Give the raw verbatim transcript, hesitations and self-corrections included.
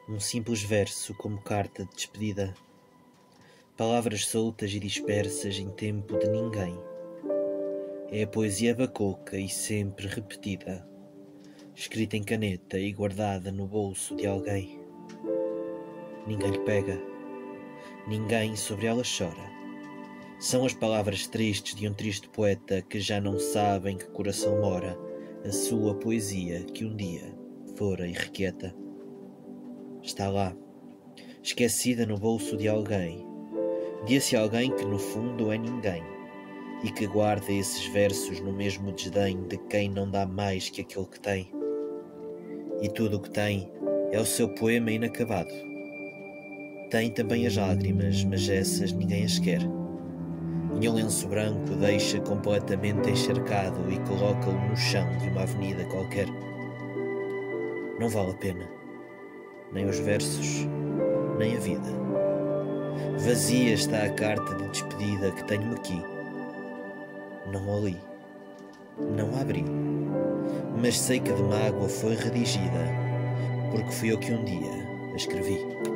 Um simples verso como carta de despedida. Palavras soltas e dispersas em tempo de ninguém. É a poesia bacoca e sempre repetida, escrita em caneta e guardada no bolso de alguém. Ninguém lhe pega, ninguém sobre ela chora. São as palavras tristes de um triste poeta que já não sabe em que coração mora a sua poesia que um dia fora irrequieta. Está lá, esquecida no bolso de alguém, desse alguém que no fundo é ninguém, e que guarda esses versos no mesmo desdém de quem não dá mais que aquilo que tem. E tudo o que tem é o seu poema inacabado. Tem também as lágrimas, mas essas ninguém as quer. Em um lenço branco deixa completamente encharcado e coloca-o no chão de uma avenida qualquer. Não vale a pena, nem os versos, nem a vida. Vazia está a carta de despedida que tenho aqui. Não a li, não a abri, mas sei que de mágoa foi redigida, porque fui eu que um dia a escrevi.